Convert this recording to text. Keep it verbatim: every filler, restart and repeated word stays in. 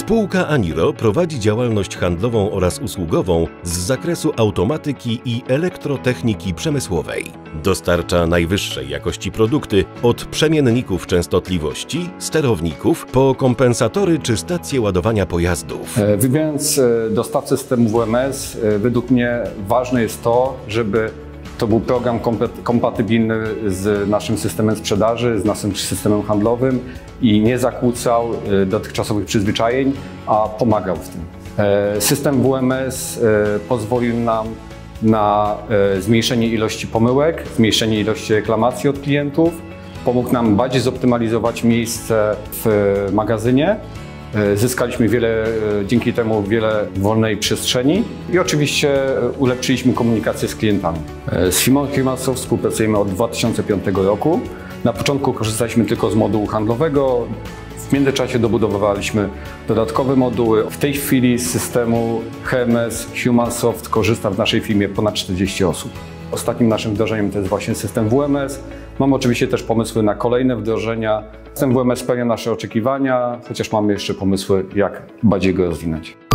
Spółka Aniro prowadzi działalność handlową oraz usługową z zakresu automatyki i elektrotechniki przemysłowej. Dostarcza najwyższej jakości produkty od przemienników częstotliwości, sterowników po kompensatory czy stacje ładowania pojazdów. Wybierając dostawcę systemu W M S, według mnie ważne jest to, żeby to był program kompatybilny z naszym systemem sprzedaży, z naszym systemem handlowym i nie zakłócał dotychczasowych przyzwyczajeń, a pomagał w tym. System W M S pozwolił nam na zmniejszenie ilości pomyłek, zmniejszenie ilości reklamacji od klientów, pomógł nam bardziej zoptymalizować miejsce w magazynie. Zyskaliśmy wiele, dzięki temu wiele wolnej przestrzeni i oczywiście ulepszyliśmy komunikację z klientami. Z firmą Humansoft współpracujemy od dwa tysiące piątego roku. Na początku korzystaliśmy tylko z modułu handlowego. W międzyczasie dobudowywaliśmy dodatkowe moduły. W tej chwili z systemu H M S Humansoft korzysta w naszej firmie ponad czterdzieści osób. Ostatnim naszym wdrożeniem to jest właśnie system W M S. Mamy oczywiście też pomysły na kolejne wdrożenia. System W M S spełnia nasze oczekiwania, chociaż mamy jeszcze pomysły, jak bardziej go rozwinąć.